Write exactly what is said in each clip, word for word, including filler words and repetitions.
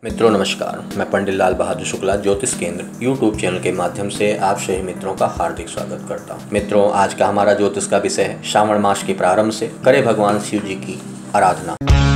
मित्रों नमस्कार, मैं पंडित लाल बहादुर शुक्ला ज्योतिष केंद्र यूट्यूब चैनल के माध्यम से आप सभी मित्रों का हार्दिक स्वागत करता हूं। मित्रों, आज का हमारा ज्योतिष का विषय है श्रावण मास के प्रारंभ से करें भगवान शिव जी की आराधना।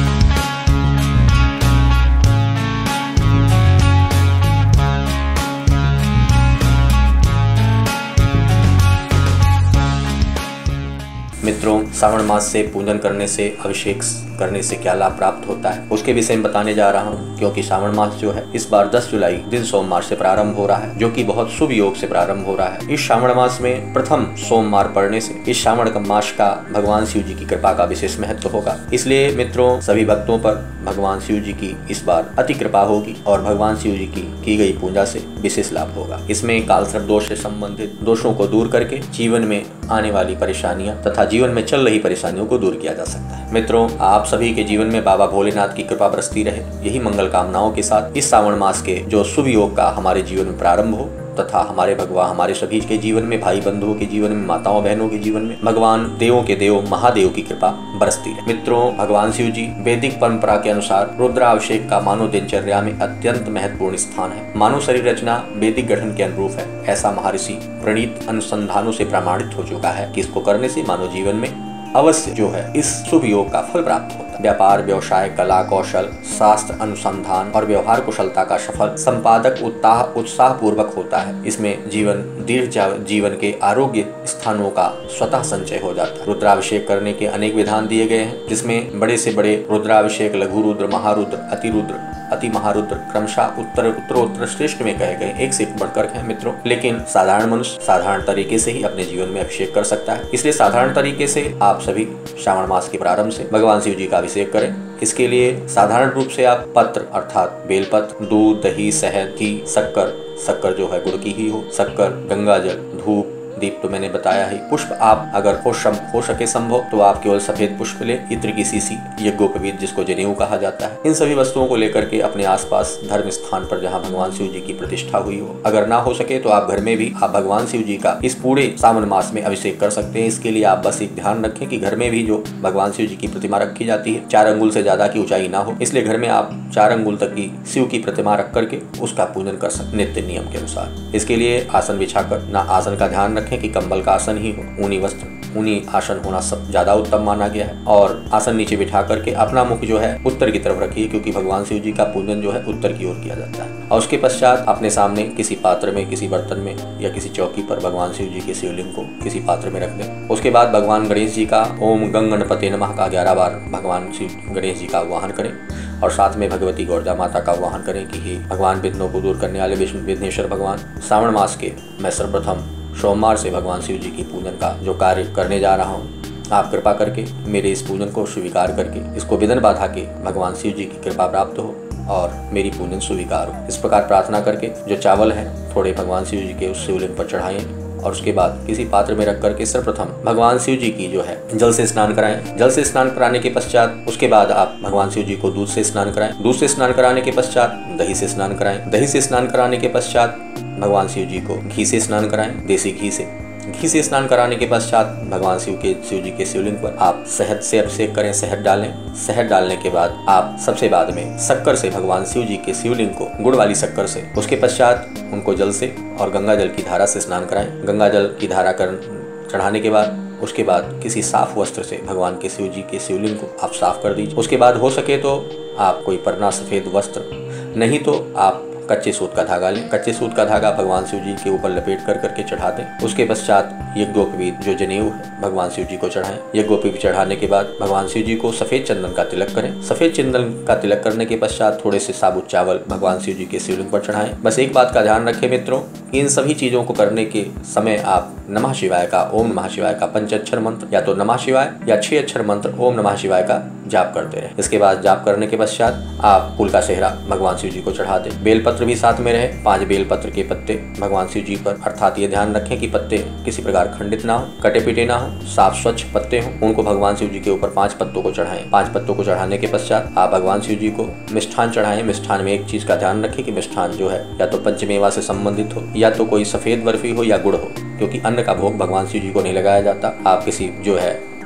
मित्रों, श्रावण मास से पूजन करने से, अभिषेक करने से क्या लाभ प्राप्त होता है उसके विषय में बताने जा रहा हूं, क्योंकि श्रावण मास जो है इस बार दस जुलाई दिन सोमवार से प्रारंभ हो रहा है, जो कि बहुत शुभ योग से प्रारंभ हो रहा है। इस श्रावण मास में प्रथम सोमवार पड़ने से इस श्रावण मास का भगवान शिव जी की कृपा का विशेष महत्व होगा। इसलिए मित्रों, सभी भक्तों पर भगवान शिव जी की इस बार अति कृपा होगी और भगवान शिव जी की की गई पूजा से विशेष लाभ होगा। इसमें कालसर्प दोष से संबंधित दोषों को दूर करके जीवन में आने वाली परेशानियां तथा जीवन में चल रही परेशानियों को दूर किया जा सकता है। मित्रों, आप सभी के जीवन में बाबा भोलेनाथ की कृपा बरसती रहे, यही मंगल कामनाओं के साथ इस श्रावण मास के जो शुभ योग का हमारे जीवन में प्रारंभ हो तथा हमारे भगवान हमारे सभी के जीवन में, भाई बंधुओं के जीवन में, माताओं बहनों के जीवन में भगवान देवों के देव महादेव की कृपा बरसती रहे। मित्रों, भगवान शिव जी वैदिक परंपरा के अनुसार रुद्राभिषेक का मानव दिनचर्या में अत्यंत महत्वपूर्ण स्थान है। मानव शरीर रचना वैदिक गठन के अनुरूप है, ऐसा महर्षि प्रणीत अनुसंधानों से प्रमाणित हो चुका है कि इसको करने से मानव जीवन में अवश्य जो है इस शुभ योग का फल प्राप्त होता है। व्यापार, व्यवसाय, कला, कौशल, शास्त्र अनुसंधान और व्यवहार कुशलता का सफल संपादक उत्साह उत्साह पूर्वक होता है। इसमें जीवन दीर्घ जीवन के आरोग्य स्थानों का स्वतः संचय हो जाता है। रुद्राभिषेक करने के अनेक विधान दिए गए हैं, जिसमें बड़े से बड़े रुद्राभिषेक, लघु रुद्र, महारुद्र, अति रुद्र, अति महारुद्र क्रमशः उत्तर उत्तरोत्तर श्रेष्ठ में कहे गए, एक से एक बढ़कर हैं मित्रों। लेकिन साधारण मनुष्य साधारण तरीके से ही अपने जीवन में अभिषेक कर सकता है। इसलिए साधारण तरीके से आप सभी श्रावण मास के प्रारंभ से भगवान शिव जी का अभिषेक करें। इसके लिए साधारण रूप से आप पत्र अर्थात बेलपत्र, दूध, दही, शहद, घी, शक्कर शक्कर जो है गुड़ की ही हो, शक्कर, गंगाजल, धूप, दीप तो मैंने बताया ही। पुष्प आप अगर हो, हो सके संभव तो आप केवल सफेद पुष्प ले, इत्र की सीसी, यज्ञोपवीत जिसको जनेऊ कहा जाता है। इन सभी वस्तुओं को लेकर के अपने आसपास धर्म स्थान पर जहां भगवान शिव जी की प्रतिष्ठा हुई हो, अगर ना हो सके तो आप घर में भी आप भगवान शिव जी का इस पूरे सावन मास में अभिषेक कर सकते हैं। इसके लिए आप बस एक ध्यान रखें कि घर में भी जो भगवान शिव जी की प्रतिमा रखी जाती है चार अंगुल से ज्यादा की ऊंचाई ना हो, इसलिए घर में आप चार अंगुल तक की शिव की प्रतिमा रख करके उसका पूजन कर सकते नित्य नियम के अनुसार। इसके लिए आसन बिछाकर, ना आसन का ध्यान रखें कि कंबल का आसन ही हो, ऊनी वस्त्र ऊनी आसन होना सब ज्यादा उत्तम माना गया है। और आसन नीचे बिठा करके अपना मुख जो है उत्तर की तरफ रखिए, क्योंकि भगवान शिव जी का पूजन जो है उत्तर की ओर किया जाता है। और उसके पश्चात अपने सामने किसी पात्र में, किसी बर्तन में या किसी चौकी पर भगवान शिव जी के शिवलिंग को किसी पात्र में रख दें। उसके बाद भगवान गणेश जी का ओम गंग गणपते नमः का ग्यारह बार भगवान शिव गणेश जी का आह्वान करें और साथ में भगवती गौरजा माता का आह्वान करें कि हे भगवान विघ्नों को दूर करने वाले विष्णु विघ्नेश्वर भगवान, श्रावण मास के मैं सर्वप्रथम सोमवार से भगवान शिव जी की पूजन का जो कार्य करने जा रहा हूँ, आप कृपा करके मेरे इस पूजन को स्वीकार करके इसको विघ्न बाधा के भगवान शिव जी की कृपा प्राप्त हो और मेरी पूजन स्वीकार हो। इस प्रकार प्रार्थना करके जो चावल है थोड़े भगवान शिव जी के उस शिवलिंग पर चढ़ाएं और उसके बाद किसी पात्र में रख करके सर्वप्रथम भगवान शिव जी की जो है जल से स्नान कराएं। जल से स्नान कराने के पश्चात उसके बाद आप भगवान शिव जी को दूध से स्नान कराएं। दूध से स्नान कराने के पश्चात दही से स्नान कराएं। दही से स्नान कराने के पश्चात भगवान शिव जी को घी से स्नान कराएं, देसी घी से। घी से स्नान कराने के पश्चात भगवान शिव के शिव जी के शिवलिंग पर आप शहद से अभिषेक करें, शहद डालें। शहद डालने के बाद आप सबसे बाद में शक्कर से भगवान शिव जी के शिवलिंग को गुड़ वाली शक्कर से, उसके पश्चात उनको जल से और गंगा जल की धारा से स्नान कराएं। गंगा जल की धारा कर चढ़ाने के बाद उसके बाद किसी साफ वस्त्र से भगवान के शिव जी के शिवलिंग को आप साफ कर दीजिए। उसके बाद हो सके तो आप कोई परना सफेद वस्त्र, नहीं तो आप कच्चे सूत का धागा लें। कच्चे सूत का धागा भगवान शिव जी के ऊपर लपेट कर करके चढ़ा दें। उसके पश्चात यज्ञोपवीत जो जनेऊ है भगवान शिव जी को चढ़ाएं। यज्ञोपवीत चढ़ाने के बाद भगवान शिव जी को सफेद चंदन का तिलक करें। सफेद चंदन का तिलक करने के पश्चात थोड़े से साबुत चावल भगवान शिव जी के शिवलिंग पर चढ़ाएं। बस एक बात का ध्यान रखें मित्रों, इन सभी चीजों को करने के समय आप नमः शिवाय का, ओम नमः शिवाय का पंच अक्षर मंत्र या तो नमः शिवाय या छह अक्षर मंत्र ओम नमः शिवाय का जाप करते रहे। इसके बाद जाप करने के पश्चात आप फूल का सेहरा भगवान शिव जी को चढ़ा दें। बेलपत्र भी साथ में रहे, पांच बेलपत्र के पत्ते भगवान शिव जी पर, अर्थात ये ध्यान रखें कि पत्ते किसी प्रकार खंडित ना हो, कटे पिटे ना हो, साफ स्वच्छ पत्ते हों। उनको भगवान शिव जी के ऊपर पांच पत्तों को चढ़ाएं। पांच पत्तों को चढ़ाने के पश्चात आप भगवान शिव जी को मिष्ठान चढ़ाएं। मिष्ठान में एक चीज का ध्यान रखें कि मिष्ठान जो है या तो पंचमेवा से संबंधित हो या तो कोई सफेद बर्फी हो या गुड़ हो, क्योंकि अन्न का भोग भगवान शिव जी को नहीं लगाया जाता। आप किसी जो है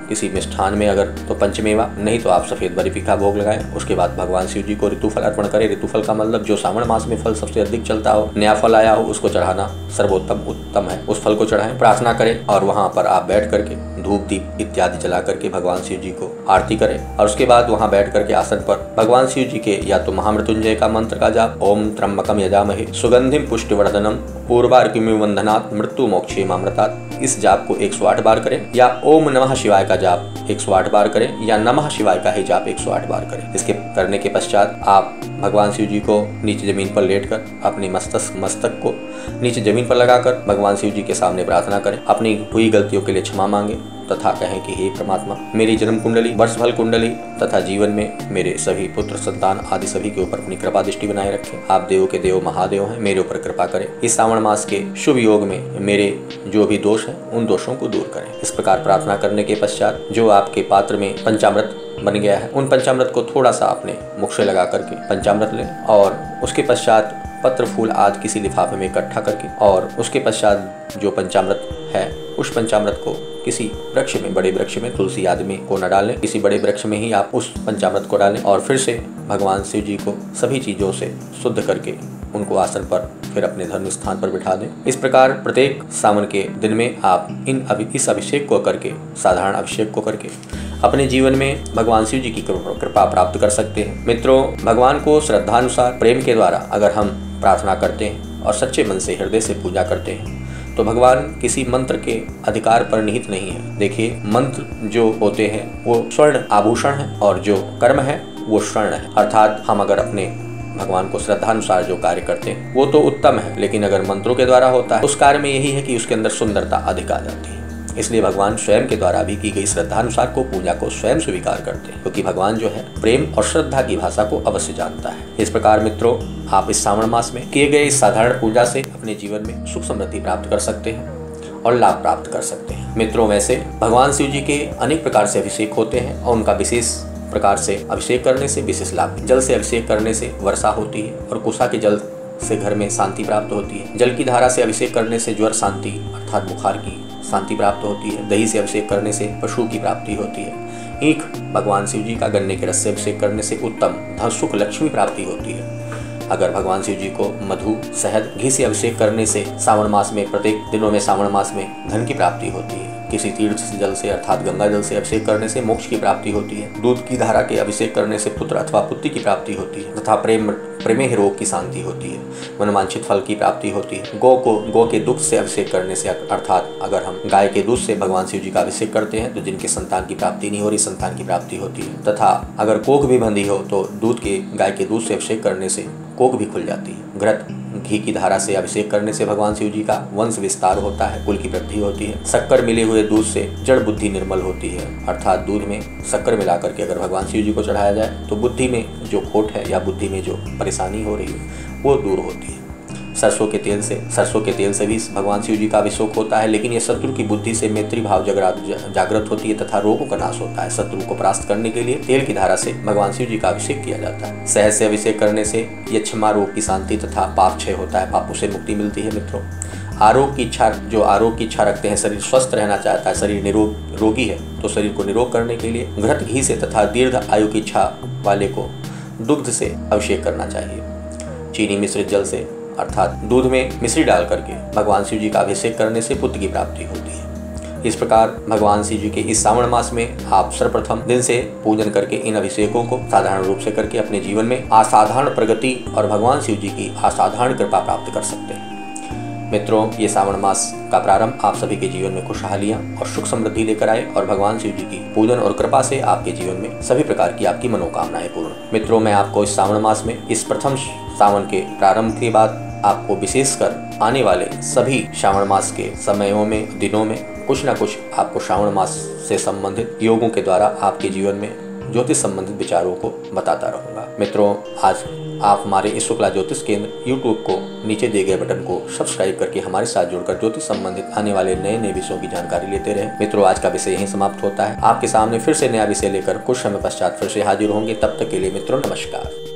किसी मिष्ठान में अगर तो पंचमेवा, नहीं तो आप सफेद बर्फी का भोग लगाएं। उसके बाद भगवान शिव जी को ऋतुफल अर्पण करें। ऋतुफल का मतलब जो श्रावण मास में फल सबसे अधिक चलता हो, नया फल आया हो, उसको चढ़ाना सर्वोत्तम उत्तम है। उस फल को चढ़ाएं, प्रार्थना करें और वहाँ पर आप बैठ करके धूप दीप इत्यादि जला करके भगवान शिव जी को आरती करें। और उसके बाद वहाँ बैठ करके आसन पर भगवान शिव जी के या तो महामृत्युंजय का मंत्र का जाप, ओम त्र्यंबकम यजामहे सुगंधिम पुष्टिवर्धनम पूर्वार्किमिव वंदनात् मृत्यु मोक्षे मामृतात्, इस जाप को एक सौ आठ बार करें। या ओम नमः शिवाय का जाप एक सौ आठ बार करें, या नमः शिवाय का ही जाप एक सौ आठ बार करें। इसके करने के पश्चात आप भगवान शिव जी को नीचे जमीन पर लेटकर अपनी मस्तक मस्तक को नीचे जमीन पर लगाकर भगवान शिव जी के सामने प्रार्थना करें। अपनी हुई गलतियों के लिए क्षमा मांगे तथा कहें कि हे परमात्मा, मेरी जन्म कुंडली, वर्षफल कुंडली तथा जीवन में मेरे सभी पुत्र संतान आदि सभी के ऊपर अपनी कृपा दृष्टि बनाए रखें। आप देवों के देव महादेव हैं, मेरे ऊपर कृपा करें। इस श्रावण मास के शुभ योग में मेरे जो भी दोष हैं उन दोषों को दूर करें। इस प्रकार प्रार्थना करने के पश्चात जो आपके पात्र में पंचामृत बन गया है, उन पंचामृत को थोड़ा सा अपने मुख से लगा करके पंचामृत लें और उसके पश्चात पत्र फूल आदि किसी लिफाफे में इकट्ठा करके और उसके पश्चात जो पंचामृत है उस पंचामृत को किसी वृक्ष में, बड़े वृक्ष में, तुलसी आदि में को न डालें, किसी बड़े वृक्ष में ही आप उस पंचामृत को डालें और फिर से भगवान शिव जी को सभी चीज़ों से शुद्ध करके उनको आसन पर फिर अपने धर्म स्थान पर बिठा दें। इस प्रकार प्रत्येक सावन के दिन में आप इन अभि, इस अभिषेक को करके, साधारण अभिषेक को करके अपने जीवन में भगवान शिव जी की कृपा प्राप्त कर सकते हैं। मित्रों, भगवान को श्रद्धानुसार प्रेम के द्वारा अगर हम प्रार्थना करते हैं और सच्चे मन से हृदय से पूजा करते हैं तो भगवान किसी मंत्र के अधिकार पर निहित नहीं है। देखिए, मंत्र जो होते हैं वो स्वर्ण आभूषण है और जो कर्म है वो स्वर्ण है। अर्थात हम अगर अपने भगवान को श्रद्धानुसार जो कार्य करते हैं वो तो उत्तम है, लेकिन अगर मंत्रों के द्वारा होता है उस कार्य में यही है कि उसके अंदर सुंदरता अधिक आ जाती है। इसलिए भगवान स्वयं के द्वारा भी की गई श्रद्धानुसार को पूजा को स्वयं स्वीकार करते हैं, क्योंकि भगवान जो है प्रेम और श्रद्धा की भाषा को अवश्य जानता है। इस प्रकार मित्रों, आप इस श्रावण मास में किए गए इस साधारण पूजा से अपने जीवन में सुख समृद्धि प्राप्त कर सकते हैं और लाभ प्राप्त कर सकते हैं। मित्रों, वैसे भगवान शिव जी के अनेक प्रकार से अभिषेक होते हैं और उनका विशेष प्रकार से अभिषेक करने से विशेष लाभ। जल से अभिषेक करने से वर्षा होती है और कुशा के जल से घर में शांति प्राप्त होती है। जल की धारा से अभिषेक करने से ज्वर शांति अर्थात बुखार की शांति प्राप्त होती है। दही से अभिषेक करने से पशु की प्राप्ति होती है। ईख भगवान शिव जी का गन्ने के रस से अभिषेक करने से उत्तम धन सुख लक्ष्मी प्राप्ति होती है। अगर भगवान शिव जी को मधु शहद घी से अभिषेक करने से सावन मास में प्रत्येक दिनों में सावन मास में धन की प्राप्ति होती है। किसी तीर्थ जल से अर्थात गंगा जल से अभिषेक करने से मोक्ष की प्राप्ति होती है। दूध की धारा के अभिषेक करने से पुत्र अथवा पुत्री की प्राप्ति होती है तथा प्रेम प्रेमेह रोग की शांति होती है। मनवांछित फल की प्राप्ति होती है। गौ को गौ के दूध से अभिषेक करने से अर्थात अगर हम गाय के दूध से भगवान शिव जी का अभिषेक करते हैं तो जिनके संतान की प्राप्ति नहीं हो रही, संतान की प्राप्ति होती है। तथा अगर कोख भी बंधी हो तो दूध के गाय के दूध से अभिषेक करने से कोख भी खुल जाती है। घृत घी की धारा से अभिषेक करने से भगवान शिव जी का वंश विस्तार होता है, कुल की वृद्धि होती है। शक्कर मिले हुए दूध से जड़ बुद्धि निर्मल होती है, अर्थात दूध में शक्कर मिलाकर के अगर भगवान शिव जी को चढ़ाया जाए तो बुद्धि में जो खोट है या बुद्धि में जो परेशानी हो रही है वो दूर होती है। सरसों के तेल से सरसों के तेल से भी भगवान शिव जी का अभिषेक होता है, लेकिन ये शत्रु की बुद्धि से मैत्री भाव जागृत होती है तथा रोगों का नाश होता है। शत्रु को परास्त करने के लिए तेल की धारा से भगवान शिव जी का अभिषेक किया जाता है। शहद से अभिषेक करने से यक्षमा रोग की शांति तथा पाप क्षय होता है, पापों से मुक्ति मिलती है। मित्रों, आरोग्य की इच्छा जो आरोग्य की इच्छा रखते हैं, शरीर स्वस्थ रहना चाहता है, शरीर निरोग रोगी है तो शरीर को निरोग करने के लिए घृत घी से तथा दीर्घ आयु की इच्छा वाले को दुग्ध से अभिषेक करना चाहिए। चीनी मिश्रित जल से अर्थात दूध में मिश्री डाल करके भगवान शिव जी का अभिषेक करने से पुत्र की प्राप्ति होती है। इस प्रकार भगवान शिव जी के इस श्रावण मास में आप सर्वप्रथम दिन से पूजन करके इन अभिषेकों को साधारण रूप से करके अपने जीवन में असाधारण प्रगति और भगवान शिव जी की असाधारण कृपा प्राप्त कर सकते हैं। मित्रों, ये श्रावण मास का प्रारंभ आप सभी के जीवन में खुशहालियां और सुख समृद्धि लेकर आए और भगवान शिव जी की पूजन और कृपा से आपके जीवन में सभी प्रकार की आपकी मनोकामनाएं पूर्ण। मित्रों, मैं आपको इस श्रावण मास में इस प्रथम सावन के प्रारंभ के बाद आपको विशेषकर आने वाले सभी श्रावण मास के समयों में, दिनों में कुछ ना कुछ आपको श्रावण मास से संबंधित योगों के द्वारा आपके जीवन में ज्योतिष संबंधित विचारों को बताता रहूंगा। मित्रों, आज आप हमारे इस शुक्ला ज्योतिष केंद्र यूट्यूब को नीचे दिए गए बटन को सब्सक्राइब करके हमारे साथ जुड़कर ज्योतिष संबंधित आने वाले नए नए विषयों की जानकारी लेते रहें। मित्रों, आज का विषय यहीं समाप्त होता है। आपके सामने फिर से नया विषय लेकर कुछ समय पश्चात फिर से हाजिर होंगे। तब तक के लिए मित्रों, नमस्कार।